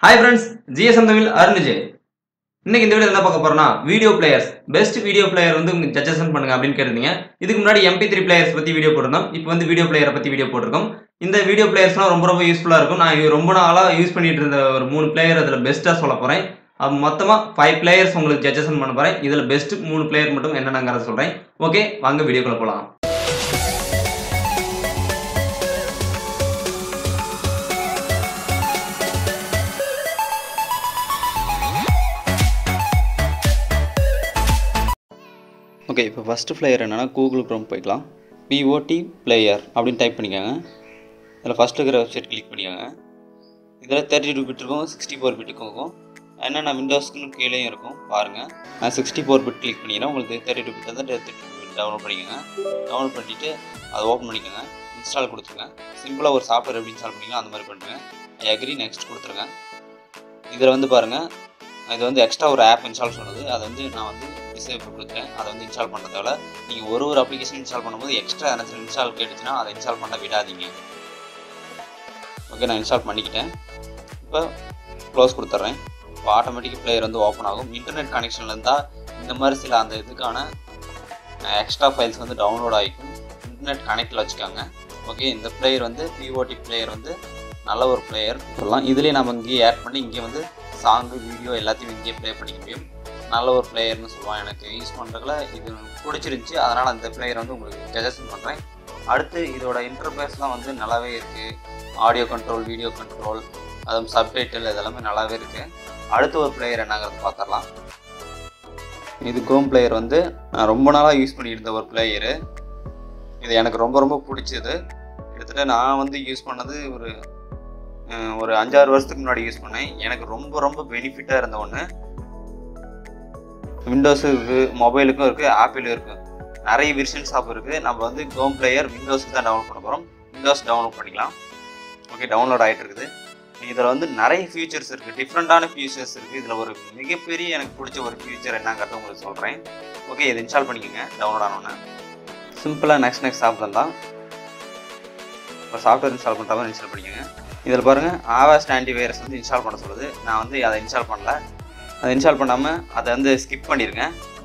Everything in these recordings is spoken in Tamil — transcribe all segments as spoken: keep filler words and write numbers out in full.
Hi friends, G S M Tamil Arunjay. இன்னைக்கு இந்த வீடியோல என்ன பார்க்க போறோம்னா video players best video player வந்து உங்களுக்கு சஜஷன் பண்ணுங்க அப்படின்னு கேட்டிருந்தீங்க. இதுக்கு முன்னாடி M P three பிளேயர்ஸ் பத்தி வீடியோ போட்டுருந்தோம். இப்போ வந்து வீடியோ பிளேயரை பத்தி வீடியோ போட்டுருக்கோம். இந்த வீடியோ பிளேயர்ஸ்லாம் ரொம்ப ரொம்ப யூஸ்ஃபுல்லா இருக்கும். நான் ரொம்ப நாளா யூஸ் பண்ணிட்டு இருந்த ஒரு மூணு பிளேயர் அதுல பெஸ்ட்டா சொல்ல போறேன். அது மொத்தமா five பிளேயர்ஸ் உங்களுக்கு சஜஷன் பண்ண போறேன். இதுல பெஸ்ட் மூணு பிளேயர் மட்டும் என்னென்னங்கறத சொல்றேன். ஓகே, வாங்க வீடியோக்குள்ள போலாம். ஓகே, இப்போ ஃபஸ்ட்டு பிளேயர் என்னென்னா கூகுள் க்ரோம் போய்க்கலாம். P O T பிளேயர் அப்படின்னு டைப் பண்ணிக்கோங்க. இதில் ஃபஸ்ட்டு இருக்கிற வெப்சைட் கிளிக் பண்ணிக்கோங்க. இதில் தேர்ட்டி டூ பிட் இருக்கும், சிக்ஸ்டி ஃபோர் பிட்டுக்கும் இருக்கும். என்னென்ன விண்டோஸ்க்குன்னு கீழேயும் இருக்கும் பாருங்கள். நான் சிக்ஸ்டி ஃபோர் பிட் கிளிக் பண்ணிக்கிறேன். உங்களுக்கு தேர்ட்டி டூ பிட் வந்து தேர்ட்டி டூ பிட் டவுன்லோட் பண்ணிக்கோங்க. டவுன்லோட் பண்ணிவிட்டு அதை ஓப்பன் பண்ணிக்கோங்க. இன்ஸ்டால் கொடுத்துருங்க. சிம்பிளாக ஒரு சாஃப்ட்வேர் எப்படி இன்ஸ்டால் பண்ணிக்கலாம் அந்த மாதிரி பண்ணுறேன். ஐ அக்ரி நெக்ஸ்ட் கொடுத்துருங்க. இதில் வந்து பாருங்கள், இது வந்து எக்ஸ்ட்ரா ஒரு ஆப் இன்ஸ்டால் சொன்னது. அதை வந்து நான் வந்து டிசேபிள் கொடுத்துட்டேன். அதை வந்து இன்ஸ்டால் பண்ணுறதால நீங்கள் ஒரு ஒரு அப்ளிகேஷன் இன்ஸ்டால் பண்ணும்போது எக்ஸ்ட்ரா எனக்கு இன்ஸ்டால் கேட்டுச்சுன்னா அதை இன்ஸ்டால் பண்ண விடாதீங்க. ஓகே, நான் இன்ஸ்டால் பண்ணிக்கிட்டேன். இப்போ க்ளோஸ் கொடுத்துட்றேன். இப்போ ஆட்டோமேட்டிக் பிளேயர் வந்து ஓப்பன் ஆகும். இன்டர்நெட் கனெக்ஷனில் இருந்தால் இந்த மாதிரி சில அந்த இதுக்கான எக்ஸ்ட்ரா ஃபைல்ஸ் வந்து டவுன்லோட் ஆகிக்கும். இன்டர்நெட் கனெக்டில் வச்சுக்காங்க. ஓகே, இந்த பிளேயர் வந்து P O T பிளேயர் வந்து நல்ல ஒரு பிளேயர் சொல்லலாம். இதுலேயே நம்ம இங்கேயே ஆட் பண்ணி இங்கே வந்து சாங்கு வீடியோ எல்லாத்தையும் இங்கேயே ப்ளே பண்ணிக்க முடியும். நல்ல ஒரு பிளேயர்னு சொல்லுவான். எனக்கு யூஸ் பண்ணுறதுல இது பிடிச்சிருந்துச்சி, அதனால் அந்த பிளேயர் வந்து உங்களுக்கு சஜஷன் பண்ணுறேன். அடுத்து இதோட இன்டர்ஃபேஸ்லாம் வந்து நல்லாவே இருக்குது. ஆடியோ கண்ட்ரோல், வீடியோ கண்ட்ரோல், அதுவும் சப்டைட்டில் இதெல்லாமே நல்லாவே இருக்குது. அடுத்து ஒரு பிளேயர் என்னங்கிறது பார்த்துடலாம். இது க்ரோம் பிளேயர் வந்து நான் ரொம்ப நாளாக யூஸ் பண்ணிட்டு இருந்த ஒரு பிளேயரு. இது எனக்கு ரொம்ப ரொம்ப பிடிச்சது. கிட்டத்தட்ட நான் வந்து யூஸ் பண்ணது ஒரு ஒரு அஞ்சாறு வருஷத்துக்கு முன்னாடி யூஸ் பண்ணேன். எனக்கு ரொம்ப ரொம்ப பெனிஃபிட்டாக இருந்த ஒன்று. விண்டோஸும் இருக்குது, மொபைலுக்கும் இருக்குது, ஆப்பிளும் இருக்குது. நிறைய வெர்ஷன்ஸ் ஆப் இருக்குது. நம்ம வந்து க்ரோம் பிளேயர் விண்டோஸுக்கு தான் டவுன்லோட் பண்ண போகிறோம். விண்டோஸ் டவுன்லோட் பண்ணிக்கலாம். ஓகே, டவுன்லோட் ஆகிட்டு இருக்குது. இதில் வந்து நிறைய ஃபியூச்சர்ஸ் இருக்குது, டிஃப்ரெண்ட்டான ஃபியூச்சர்ஸ் இருக்குது. இதில் ஒரு மிகப்பெரிய எனக்கு பிடிச்ச ஒரு ஃபியூச்சர் என்னங்கிறத உங்களுக்கு சொல்கிறேன். ஓகே, இதை இன்ஸ்டால் பண்ணிக்கோங்க. டவுன்லோட் ஆனோன்னே சிம்பிளாக நெக்ஸ்ட் நெக்ஸ்ட் சாஃப்ட்வேர் தான். இப்போ சாஃப்ட்வேர் இன்ஸ்டால் பண்ணுற மாதிரி இன்ஸ்டால் பண்ணிக்கோங்க. இதில் பாருங்கள், ஆவாஸ்ட் ஆன்டிவைரஸ் வந்து இன்ஸ்டால் பண்ண சொல்லுது. நான் வந்து அதை இன்ஸ்டால் பண்ணல. அதை இன்ஸ்டால் பண்ணாமல் அதை வந்து ஸ்கிப் பண்ணிடுங்க.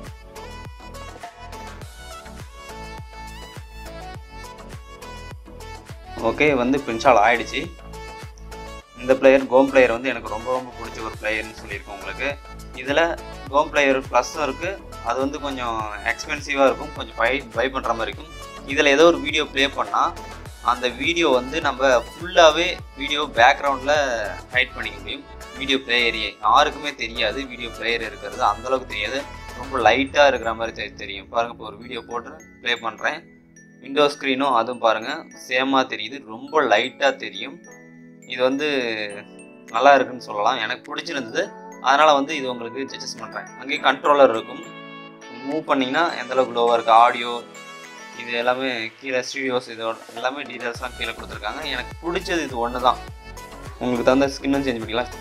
ஓகே, வந்து இப்போ இன்ஸ்டால் ஆகிடுச்சு. இந்த பிளேயர் க்ரோம் பிளேயர் வந்து எனக்கு ரொம்ப ரொம்ப பிடிச்ச ஒரு பிளேயர்னு சொல்லியிருக்கோம் உங்களுக்கு. இதில் க்ரோம் பிளேயர் ப்ளஸ்ஸும் இருக்குது. அது வந்து கொஞ்சம் எக்ஸ்பென்சிவாக இருக்கும், கொஞ்சம் பை பை பண்ணுற மாதிரி இருக்கும். இதில் ஏதோ ஒரு வீடியோ ப்ளே பண்ணால் அந்த வீடியோ வந்து நம்ம ஃபுல்லாகவே வீடியோ பேக்ரவுண்டில் ஹைட் பண்ணிக்க முடியும். வீடியோ பிளேயரையே யாருக்குமே தெரியாது. வீடியோ பிளேயர் இருக்கிறது அந்தளவுக்கு தெரியாது. ரொம்ப லைட்டாக இருக்கிற மாதிரி தெரியும். பாருங்கள், இப்போ ஒரு வீடியோ போட்டு ப்ளே பண்ணுறேன். விண்டோ ஸ்க்ரீனும் அதுவும் பாருங்கள் சேமாக தெரியுது. ரொம்ப லைட்டாக தெரியும். இது வந்து நல்லா இருக்குன்னு சொல்லலாம். எனக்கு பிடிச்சிருந்தது, அதனால் வந்து இது உங்களுக்கு சஜஸ்ட் பண்ணுறேன். அங்கேயும் கண்ட்ரோலர் இருக்கும். மூவ் பண்ணிங்கன்னா எந்தளவுக்கு லோவாக இருக்குது ஆடியோ, இது எல்லாமே கீழே ஸ்டூடியோஸ் இதோட எல்லாமே டீட்டெயில்ஸ்லாம் கீழே கொடுத்துருக்காங்க. எனக்கு பிடிச்சது இது ஒன்று தான். உங்களுக்கு தகுந்த ஸ்கின்னும் சேஞ்ச் பண்ணிக்கலாம்.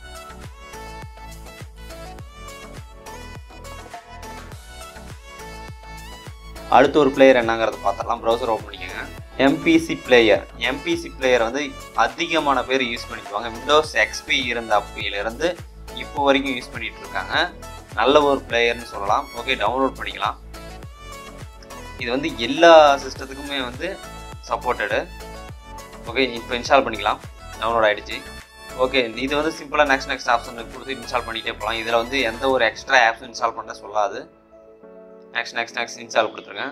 அடுத்து ஒரு பிளேயர் என்னங்கிறத பார்த்துடலாம். ப்ரௌசர் ஓப்பன் பண்ணிக்கோங்க. M P C player. M P C player வந்து அதிகமான பேர் யூஸ் பண்ணிக்குவாங்க. விண்டோஸ் X P இருந்த அப்பையிலேருந்து இப்போ வரைக்கும் யூஸ் பண்ணிகிட்டு இருக்காங்க. நல்ல ஒரு பிளேயர்னு சொல்லலாம். ஓகே, டவுன்லோட் பண்ணிக்கலாம். இது வந்து எல்லா சிஸ்டத்துக்குமே வந்து சப்போர்ட்டடு. ஓகே, இப்போ இன்ஸ்டால் பண்ணிக்கலாம். டவுன்லோட் ஆகிடுச்சு. ஓகே, இது வந்து சிம்பிளாக நெக்ஸ்ட் நெக்ஸ்ட் ஆப்ஷன் கொடுத்து இன்ஸ்டால் பண்ணிகிட்டே போகலாம். இதில் வந்து எந்த ஒரு எக்ஸ்ட்ரா ஆப்ஸும் இன்ஸ்டால் பண்ண சொல்லாது. நெக்ஸ்ட் நெக்ஸ்ட் நெக்ஸ்ட் இன்ஸ்டால் கொடுத்துருங்க.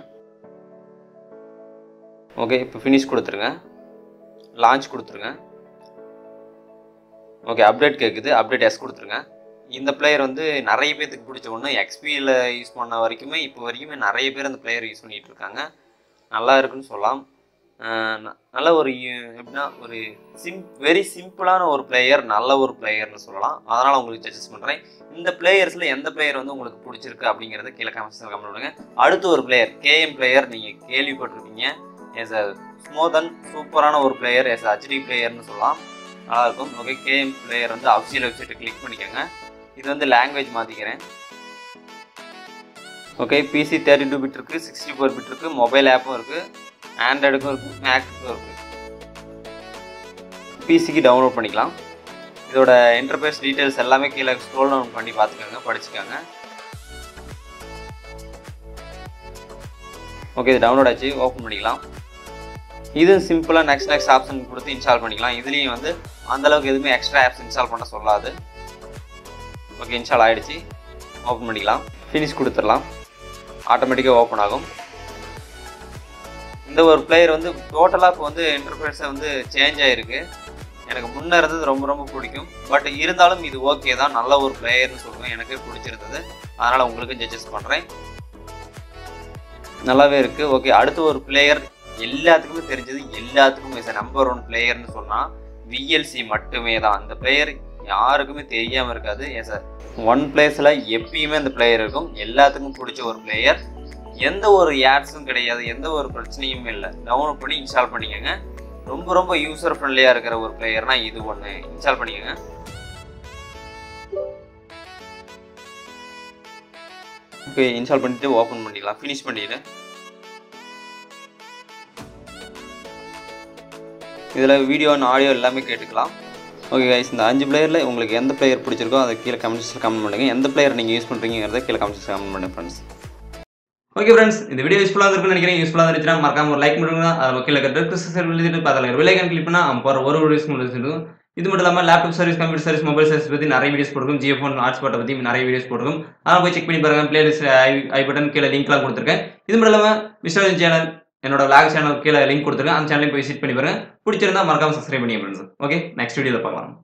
ஓகே, இப்போ ஃபினிஷ் கொடுத்துருங்க. லான்ச் கொடுத்துருங்க. ஓகே, அப்டேட் கேட்குது. அப்டேட் எஸ் கொடுத்துருங்க. இந்த பிளேயர் வந்து நிறைய பேருக்கு பிடிச்ச ஒன்று. எக்ஸ்பியில் யூஸ் பண்ண வரைக்குமே இப்போ வரைக்குமே நிறைய பேர் அந்த பிளேயர் யூஸ் பண்ணிகிட்டு இருக்காங்க. நல்லா இருக்குன்னு சொல்லலாம். நல்ல ஒரு எப்படின்னா ஒரு சிம் வெரி சிம்பிளான ஒரு பிளேயர், நல்ல ஒரு பிளேயர்னு சொல்லலாம். அதனால் உங்களுக்கு சஜஸ்ட் பண்ணுறேன். இந்த பிளேயர்ஸில் எந்த பிளேயர் வந்து உங்களுக்கு பிடிச்சிருக்கு அப்படிங்கிறத கீழே கமெண்ட்ஸில் கமெண்ட் பண்ணுங்க. அடுத்து ஒரு பிளேயர் K M பிளேயர் நீங்கள் கேள்விப்பட்டிருக்கீங்க. எஸ் அ ஸ்மூத் அண்ட் சூப்பரான ஒரு பிளேயர், எஸ் H D பிளேயர்னு சொல்லலாம். நல்லாயிருக்கும். ஓகே, K M பிளேயர் வந்து அஃபிஷியல் வெப்சைட்டை கிளிக் பண்ணிக்கோங்க. இது வந்து லாங்குவேஜ் மாற்றிக்கிறேன். Okay, P C thirty two bit இருக்குது, சிக்ஸ்டி ஃபோர் பிட் இருக்குது, மொபைல் ஆப்பும் இருக்குது, ஆண்ட்ராய்டுக்கும் இருக்குது, மேக்குக்கும் இருக்குது. P Cக்கு டவுன்லோட் பண்ணிக்கலாம். இதோட இன்டர்ஃபேஸ் டீட்டெயில்ஸ் எல்லாமே கீழே ஸ்க்ரோல் டவுன் பண்ணி பார்த்துக்கோங்க, படிச்சுக்கோங்க. ஓகே, இது டவுன்லோட் ஆச்சு. ஓப்பன் பண்ணிக்கலாம். இது சிம்பிளாக நெக்ஸ்ட் நெக்ஸ்ட் ஆப்ஷன் கொடுத்து இன்ஸ்டால் பண்ணிக்கலாம். இதுலேயும் வந்து அந்தளவுக்கு எதுவுமே எக்ஸ்ட்ரா ஆப்ஸ் இன்ஸ்டால் பண்ண சொல்லாது. ஓகே, இன்ஸ்டால் ஆகிடுச்சு. ஓப்பன் பண்ணிக்கலாம். ஃபினிஷ் கொடுத்துடலாம். ஆட்டோமேட்டிக்காக ஓப்பன் ஆகும். இந்த ஒரு பிளேயர் வந்து டோட்டலாக இப்போ வந்து இன்டர்ஃபேஸை வந்து சேஞ்ச் ஆகிருக்கு. எனக்கு முன்னே இருந்தது ரொம்ப ரொம்ப பிடிக்கும். பட் இருந்தாலும் இது ஓகே தான், நல்ல ஒரு பிளேயர்னு சொல்லுவேன். எனக்கு பிடிச்சிருந்தது, அதனால் உங்களுக்கு ஜட்ஜஸ் பண்ணுறேன். நல்லாவே இருக்குது. ஓகே, அடுத்து ஒரு பிளேயர் எல்லாத்துக்குமே தெரிஞ்சது, எல்லாத்துக்குமே இஸ் நம்பர் ஒன் பிளேயர்னு சொன்னால் விஎல்சி மட்டுமே தான். அந்த பிளேயர் யாருக்குமே தெரியாமல் இருக்காது. எஸ் ஒன் பிளேஸில் எப்பயுமே அந்த பிளேயர் இருக்கும். எல்லாத்துக்கும் பிடிச்ச ஒரு பிளேயர். எந்த ஒரு ஆட்ஸும் கிடையாது, எந்த ஒரு பிரச்சனையும் இல்லை. டவுன்லோட் பண்ணி இன்ஸ்டால் பண்ணிக்கோங்க. ரொம்ப ரொம்ப யூசர் ஃப்ரெண்ட்லியாக இருக்கிற ஒரு பிளேயர்னால் இது ஒன்று. இன்ஸ்டால் பண்ணிக்கோங்க. ஓகே, இன்ஸ்டால் பண்ணிவிட்டு ஓப்பன் பண்ணிக்கலாம். ஃபினிஷ் பண்ணிவிட்டு இதில் வீடியோ அண்ட் ஆடியோ எல்லாமே கேட்டுக்கலாம். ஓகே கைஸ், இந்த அஞ்சு பிளேயரில் உங்களுக்கு எந்த பிளேயர் பிடிச்சிருக்கோ அதை கீழே கமெண்ட்ஸில் கமெண்ட் பண்ணுங்கள். எந்த பிளேயர் நீங்கள் யூஸ் பண்ணுறீங்கிறத கீழே கமெண்ட்ஸில் கமெண்ட் பண்ணுங்கள் ஃப்ரெண்ட்ஸ். ஓகே ஃப்ரெண்ட்ஸ், இந்த வீடியோ யூஸ்ஃபுல்லாக இருக்குன்னு நினைக்கிறேன். யூஸ்ஃபுல்லாக இருந்துச்சுன்னா மறக்காம ஒரு லைக் பண்ணுங்க. அதில் கீழே டிஸ்கிரிப்ஷன் எழுதிட்டு அதில் விலைக்கன் கிளிக் பண்ணால் அவங்க போகிற ஒரு வீடியோஸ் முடிச்சிருக்கும். இது மட்டும் இல்லாமல் laptop service, computer service, mobile service பற்றி நிறைய வீடியோஸ் போட்டுருக்கும். ஜியோ ஃபோன் ஹாட்ஸ்பாட்டை பற்றி நிறைய வீடியோஸ் போட்டுருக்கும். அதெல்லாம் போய் செக் பண்ணி பாருங்கள். பிளேலிஸ்ட் ஐ ஐ பட்டன் கீழே லிங்க்லாம் கொடுத்துருக்கேன். இது மட்டும் இல்லாமல் மிஸ்டர் சேனல், என்னோட விளாக் சேனல் கீழே லிங்க் கொடுத்துருக்கேன். அந்த சேனலையும் போய் விசிட் பண்ணி பாருங்க. பிடிச்சிருந்தா மறக்காம சப்ஸ்கிரைப் பண்ணி ஃப்ரெண்ட்ஸ். ஓகே, நெக்ஸ்ட் வீடியோவில் பார்க்கலாம்.